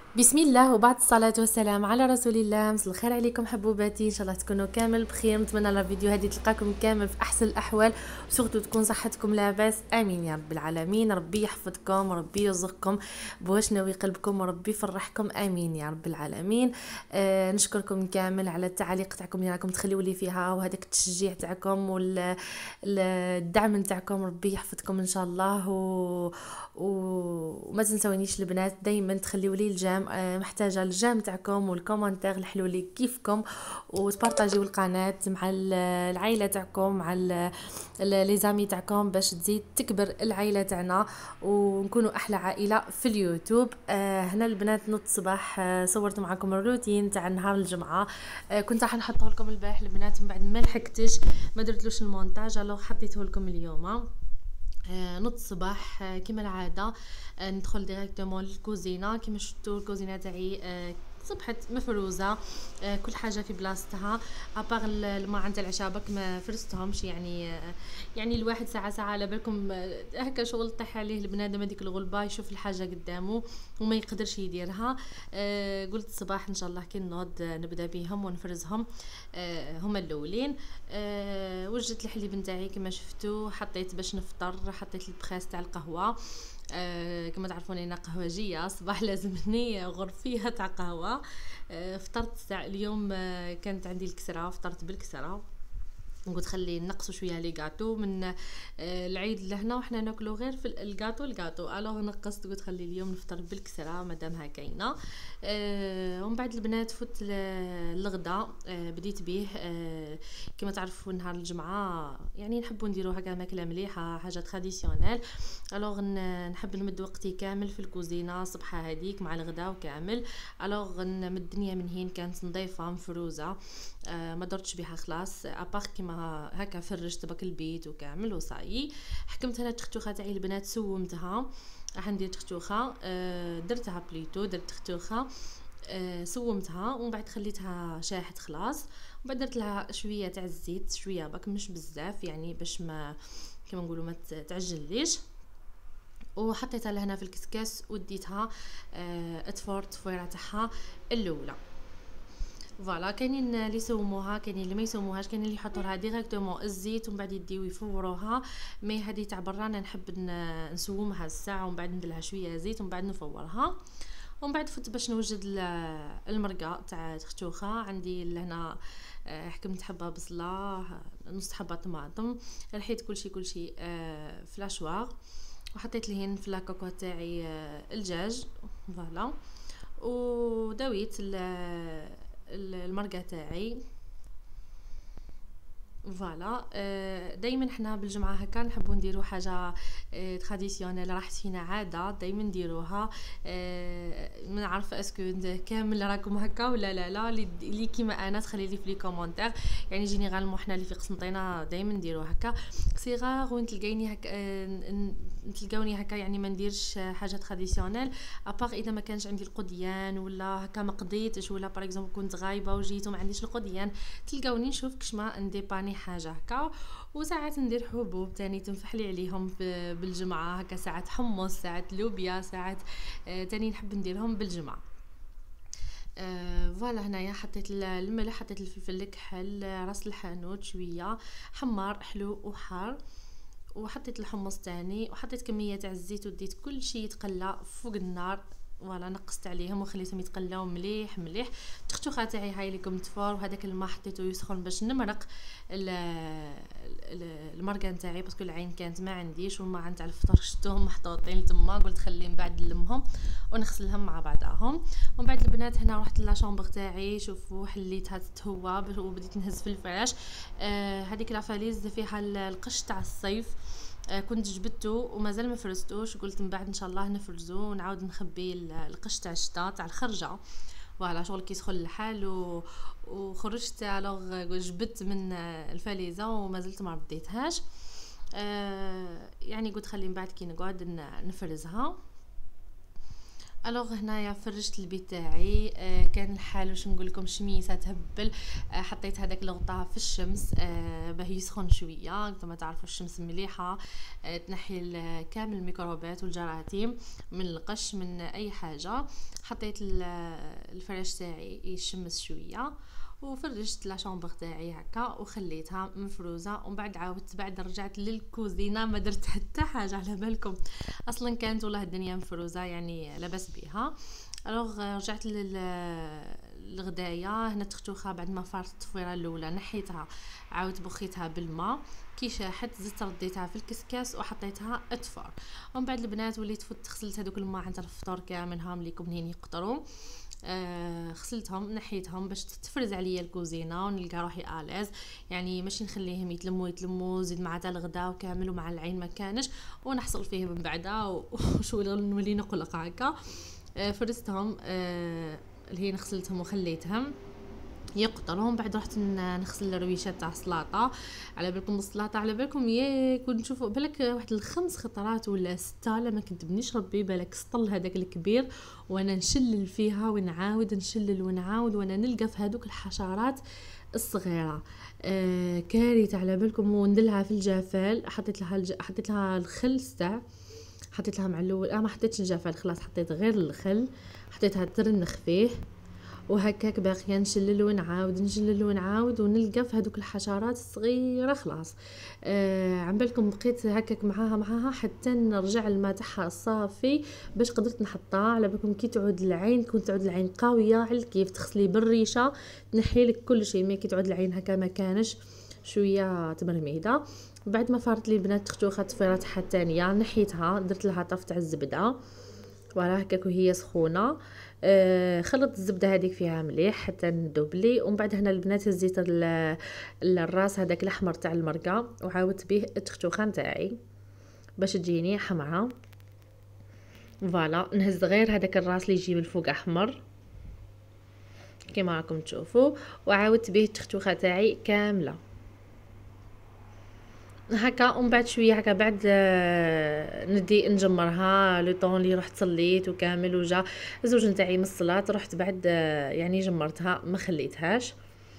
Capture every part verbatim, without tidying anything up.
بسم الله وبعد الصلاة والسلام على رسول الله. مساء الخير عليكم حبوباتي، ان شاء الله تكونوا كامل بخير. نتمنى لا فيديو هذه تلقاكم كامل في احسن الاحوال، وسورتو تكون صحتكم لاباس. امين يا رب العالمين. ربي يحفظكم وربي يرزقكم بواش ناوي قلبكم وربي يفرحكم. امين يا رب العالمين. آه نشكركم كامل على التعاليق تاعكم اللي راكم تخليوا لي فيها، وهذاك التشجيع تاعكم والدعم تاعكم. ربي يحفظكم ان شاء الله. و... وما تنسونيش البنات، دائما تخليوا لي الجام. آه، محتاجه الجام تاعكم والكومنتير الحلو لي كيفكم، وتبارطاجيو القناه مع ال- العائله تاعكم، مع ال- ال- لي زامي تاعكم، باش تزيد تكبر العائله تاعنا ونكونوا احلى عائله في اليوتيوب. آه هنا البنات نوض الصباح، آه صورت معكم الروتين تاع نهار الجمعه. آه كنت راح نحطه لكم البارح البنات، من بعد ما لحقتش ما درتلوش المونتاج، الوغ حطيته لكم اليوم. آه نوض الصباح، آه كيما العاده. آه ندخل ديريكتومون للكوزينه. كيما شفتوا الكوزينه تاعي آه صبحت مفروزه، آه كل حاجه في بلاصتها، ابار الماء عند العشاء بك ما فرستهمش. يعني آه يعني الواحد ساعه ساعه على بالكم، آه هكا شغل طيح عليه البنادم هذيك الغلبه، يشوف الحاجه قدامه وما يقدرش يديرها. آه قلت الصباح ان شاء الله كي نوض آه نبدا بهم ونفرزهم. آه هما الاولين. أه وجدت الحليب نتاعي كما شفتوا، حطيت باش نفطر، حطيت البخاس تاع القهوه. أه كما تعرفون انا قهوجيه صباح لازمني غرفيه تاع قهوه. أه فطرت تاع اليوم. أه كانت عندي الكسره، فطرت بالكسره. قلت خلي نقصوا شويه لي غاتو من آه، العيد لهنا، وحنا ناكلو غير في الغاتو الغاتو. الوغ نقصت، قلت خلي اليوم نفطر بالكسره مادامها كاينه. آه ومن بعد البنات فوت الغدا. آه بديت به. آه كما تعرفوا نهار الجمعه يعني نحبوا نديروا هكا ماكله مليحه، حاجه تراديسيونيل. الوغ نحب نمد وقتي كامل في الكوزينه صبحه هذيك مع الغدا وكامل. الوغ نمد الدنيا من هين كانت نظيفه مفروزه. آه ما درتش بها خلاص، ابار كيما هكا فرجت بك البيت وكامل وصايي. حكمت انا التختوخه تاعي البنات، سومتها. راح ندير تختوخه. آه درتها بليتو، درت تختوخه. آه سومتها ومن بعد خليتها شاحت خلاص. ومن بعد درت لها شويه تاع الزيت، شويه بك مش بزاف، يعني باش ما كما نقولوا ما تعجليش. وحطيتها لهنا في الكسكاس وديتها. آه اتفور التفويره تاعها الاولى. فوالا كاينين اللي يسوموها، كاينين اللي ما يسوموهاش، كاينين اللي يحطوا لها ديريكتومون الزيت ومن بعد يديو يفوروها. مي هذه تاع برا انا نحب نسومها الساعه ومن بعد ندير لها شويه زيت ومن بعد نفورها. ومن بعد فت باش نوجد المرقه تاع تختوخه. عندي لهنا آه، حكمت حبه بصله، نص حبه طماطم، رحيت كلشي كلشي آه، في لاشواغ. وحطيت لهن في لاكوكو تاعي آه، الدجاج. فوالا. ودويت المرقه تاعي. فوالا. آه، دائما حنا بالجمعه هكا نحبوا نديروا حاجه آه، تراديسيونيل، راحت فينا عاده دائما نديروها. آه، ما نعرف اسكو كامل راكم هكا ولا لا لا. اللي كيما انا تخلي لي في لي كومونتير. يعني جينيرالمون حنا اللي في قسنطينه دائما نديروا هكا صغار، وين تلقيني هكا آه، تلقاوني هكا يعني ما نديرش حاجه تراديسيونيل، ابار اذا ما كانش عندي القديان ولا هكا ما قضيتش، ولا باغ اكزومبل كنت غايبه وجيت وما عنديش القديان، تلقاوني نشوف كشما نديباني حاجه هكا. وساعات ندير حبوب تاني تنفح لي عليهم بالجمعه هكا، ساعات حمص، ساعات لوبيا، ساعات آه تاني نحب نديرهم بالجمعه. آه فوالا. هنايا حطيت الملح، حطيت الفلفل الكحل، راس الحانوت شويه حمار حلو وحار. وحطيت الحمص تاني وحطيت كميه تاع الزيت وديت كل شيء يتقلى فوق النار. فوالا نقصت عليهم وخليتهم يتقلاو مليح مليح. التختوخه تاعي هاي لكم تفور، وهذاك الماء حطيته يسخن باش نمرق المرقه نتاعي، باسكو العين كانت ما عنديش، والماء نتاع الفطور شفتوهم محطوطين تما، قلت خلي من بعد نلمهم ونغسلهم مع بعضهم. ومن بعد البنات هنا رحت لا شامبر تاعي، شوفوا حليتها تتهوى وبديت نهز في الفراش. آه هذيك لافاليز فيها القش تاع الصيف. آه كنت جبدته ومازال ما فرزتوش، قلت من بعد ان شاء الله نفرزو ونعاود نخبي القش تاع الشتا تاع الخرجه. فوالا شغل كي يدخل الحال و... وخرجت الوغ جبدت من الفاليزه ومازلت ما رديتهاش. آه يعني قلت خلي من بعد كي نقعد نفرزها. الوغ هنايا فرشت البيت تاعي. آه كان الحال واش نقول لكم شميسه تهبل. آه حطيت هذاك الغطاء في الشمس آه باه يسخن شويه. انتم تعرفوا الشمس مليحه، آه تنحي كامل الميكروبات والجراثيم من القش من اي حاجه. حطيت الفراش تاعي يشمس شويه وفرجت لا شامبر تاعي هكا وخليتها مفروزه. ومن بعد عاودت بعد رجعت للكوزينه ما درت حتى حاجه على بالكم. اصلا كانت والله الدنيا مفروزه يعني لاباس بها. الوغ رجعت للغدايه هنا تختوخه بعد ما فارت التفويره الاولى نحيتها عاودت بخيتها بالماء كي شاحت زدت رديتها في الكسكاس وحطيتها اتفار. ومن بعد البنات وليت فوت غسلت هذوك الماء عند الفطور كاملهم ليكم هنين يقطروا. آه غسلتهم نحيتهم باش تتفرز عليا الكوزينه ونلقى روحي الاز يعني ماشي نخليهم يتلموا يتلموا زيد مع تاع الغدا وكامل ومع العين ما كانش ونحصل فيه من بعدها وشو نولي نقلق هكا. آه فرزتهم آه اللي غسلتهم وخليتهم يقطرهم. بعد رحت نغسل الرويشات تاع السلطه. على بالكم السلطه على بالكم يا كنت نشوفوا بالك واحد الخمس خطرات ولا سته لا ما كنتبنيش ربي بالك سطل هذاك الكبير وانا نشلل فيها ونعاود نشلل ونعاود وانا نلقى في هذوك الحشرات الصغيره. آه كارثه على بالكم. وندلها في الجفال حطيت لها الج... حطيت لها الخل تاع حطيت لها مع الاول اه ما حطيتش الجفال خلاص حطيت غير الخل حطيتها ترنخ فيه وهكاك باقيه نشلل ونعاود نشلل ونعاود ونلقى في هذوك الحشرات الصغيره خلاص. آه عم بالكم بقيت هكاك معاها معاها حتى نرجع الماء تاعها صافي باش قدرت نحطها. على بالكم كي تعود العين كنت تعود العين قويه على كيف تغسلي بالريشه تنحي لك كل شيء. مي كي تعود العين هكا ما كانش شويه تمرميده. بعد ما فارت لي البنات تختوخه طفيره تاعها الثانيه نحيتها درت لها طف تاع الزبده ولا هكاك وهي سخونه. آه خلط الزبده هذيك فيها مليح حتى ندوبلي. ومن بعد هنا البنات هزيت الراس هذاك الاحمر تاع المرقه وعاودت به التختوخه نتاعي باش تجيني حمراء. فوالا نهز غير هذاك الراس اللي يجي من الفوق احمر كما راكم تشوفوا وعاودت به التختوخه تاعي كامله هكا. ومن بعد شويه هكا بعد ندي نجمرها لو طون اللي رحت صليت وكامل وجا الزوج نتاعي من الصلاه رحت بعد يعني جمرتها ما خليتهاش.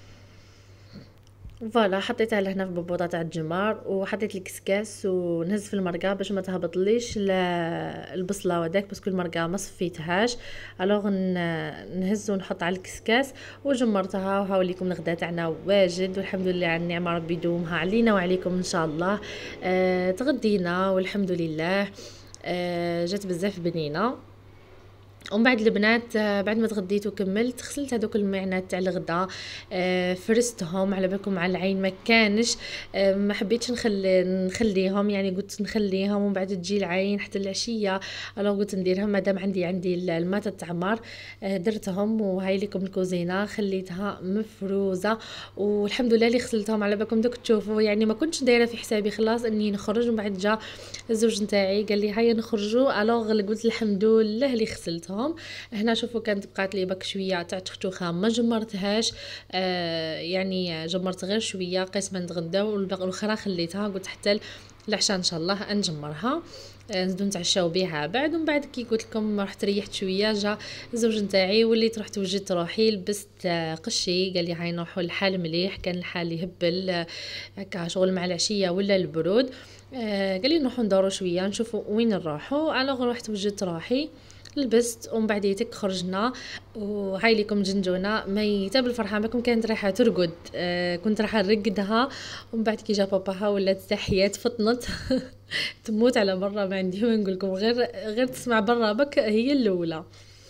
فوالا حطيتها لهنا في ببوطه تاع الجمار وحطيت الكسكاس ونهز في المرقه باش ما تهبطليش البصله وداك باسكو المرقه ما صفيتهاش. الوغ نهز ونحط على الكسكاس وجمرتها وهاوليكم الغدا تاعنا واجد والحمد لله على النعمه ربي يدومها علينا وعليكم ان شاء الله. آه تغدينا والحمد لله. آه جات بزاف بنينه. ومن بعد البنات بعد ما تغديت وكملت غسلت هذوك المعانات تاع الغداء آه فرستهم على بالكم على العين ما كانش آه ما حبيتش نخلي نخليهم يعني قلت نخليهم ومن بعد تجي العين حتى العشيه. انا قلت نديرهم مادام عندي عندي الماء تتعمر آه درتهم وهاي لكم الكوزينه خليتها مفروزه والحمد لله اللي غسلتهم. على بالكم دوك تشوفوا يعني ما كنتش دايره في حسابي خلاص اني نخرج ومن بعد جا الزوج نتاعي قال لي هيا نخرجوا. الوغ قلت الحمد لله اللي غسلتهم. هنا شوفوا كانت بقات لي بك شويه تاع تختوخه ما جمرتهاش آه يعني جمرت غير شويه قسما نتغداو والاخرى خليتها قلت حتى العشاء ان شاء الله نجمرها نزيدو نتعشاو بها بعد. ومن بعد كي قلت لكم رحت ريحت شويه جا الزوج نتاعي وليت رحت وجدت روحي لبست قشي قال لي هاي نروحوا الحال مليح كان الحال يهبل هكا شغل مع العشيه ولا البرود. آه قال لي نروحوا ندوروا شويه نشوفوا وين نروحوا. الوغ رحت وجدت روحي لبست ومن بعديتك خرجنا وهاي لكم جنجونه ميته بالفرحه ما كانت رايحه ترقد. آه كنت رايحه نرقدها ومن بعد كي جا باباها ولات تحيات فطنت تموت على برا ما عندي ما نقول لكم غير غير تسمع برا بك هي الاولى.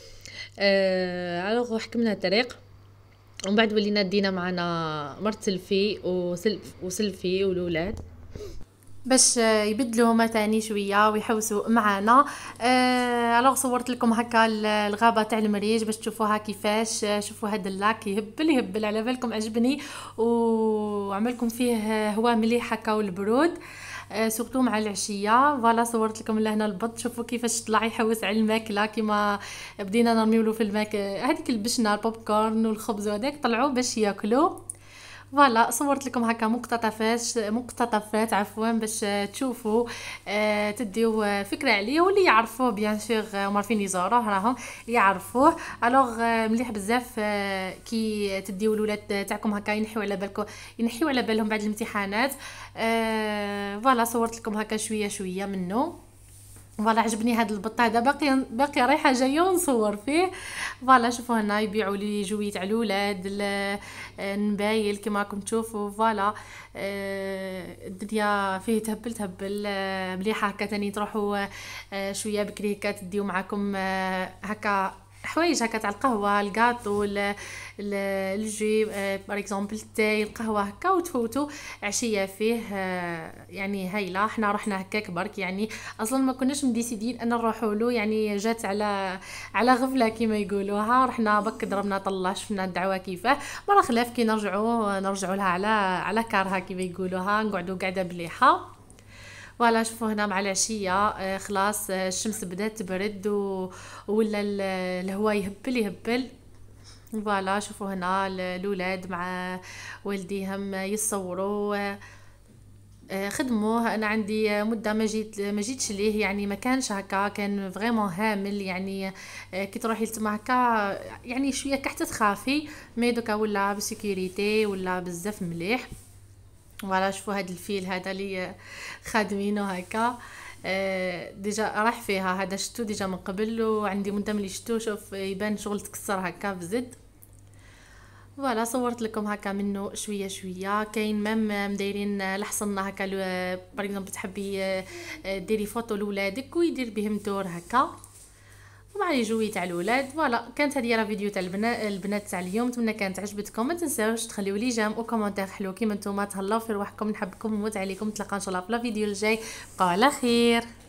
آه الوغ حكمنا الطريق ومن بعد ولينا دينا معنا مرت سلفي وسلف وسلفي والولاد باش يبدلوا هما تاني شويه ويحوسوا معانا. آه الوغ صورت لكم هكا الغابه تاع المريج باش تشوفوها كيفاش. شوفوا هذا اللاك يهبل يهبل على بالكم عجبني وعملكم فيه هوا مليح هكا والبرود آه سورتو مع العشيه. فوالا صورت لكم لهنا البط شوفوا كيفاش طلع يحوس على الماكله كيما بدينا نرميو له في الماك هذيك البشنه البوب كورن والخبز وهذاك طلعوا باش ياكلوا. فوالا صورت لكم هكا مقتطفات مقتطفات عفوا باش تشوفوا آه تديو آه، فكره عليه، واللي يعرفوه بيان سور هما فين يزوروه راهم يعرفوه. الوغ آه، مليح بزاف آه، كي تديو الولاد تاعكم هكا ينحيو على بالكم، ينحيو على بالهم بعد الامتحانات. آه فوالا صورت لكم هكا شويه شويه منه. فوالا عجبني هاد البط هذا، باقي باقي رايحه جايه ونصور فيه. فوالا شوفوا هنا يبيعوا لي جوي تاع الاولاد، ال- النبايل كما راكم تشوفوا. فوالا آه، الدنيا فيه تهبل تهبل آه، مليحه هكا تاني تروحوا آه، شويه بكري هكا تديو معاكم آه، هكا حوايج هكا تاع القهوه، الكاطو، ال- ال- الجي بار اكزومبل التاي، القهوه هكا، وتفوتوا عشيه فيه آه، يعني هايله. حنا رحنا هكاك برك يعني، اصلا ما كناش مديسيدين ان نروحوا له، يعني جات على على غفله كيما يقولوها. رحنا بك ضربنا طلع شفنا الدعوه كيفاه، مرة خلاف كي نرجعوا نرجعوا لها على على كارها كيما يقولوها، نقعدوا قاعده مليحه. فوالا شوفوا هنا مع العشيه آه، خلاص آه، الشمس بدات تبرد و... ولا ال- الهواء يهبل يهبل. فوالا شوفوا هنا ال- الاولاد مع والديهم يصوروا آه، آه، خدموه. انا عندي آه، مده ما جيت ما جيتش ليه، يعني ما كانش هكا، كان فريمون هامل يعني. آه، كي تروحي لتما هكا يعني شويه كحت تخافي، مي دوكا ولا بسيكوريتي ولا بزاف مليح. فوالا شوفوا هاد الفيل هذا اللي خادمينه هكا آه، ديجا راح فيها، هذا شتو ديجا من قبل، وعندي مده ملي شتو شوف يبان شغل تكسر هكا بزد. فوالا صورت لكم هكا منه شويه شويه. كاين مام مدايرين لحصنا هكا باغ اكزومبل تحبي آه، آه، ديري فوتو لولادك ويدير بهم دور هكا، ومع لي جوي تاع الاولاد. فوالا كانت هذه راه فيديو تاع البنات البنات تاع اليوم. نتمنى كانت عجبتكم، ما تنساوش تخليو لي جيم وكومونتير حلو كيما نتوما. تهلاو في رواحكم، نحبكم نموت عليكم. نتلاقى ان شاء الله في الفيديو الجاي. بقاو على خير.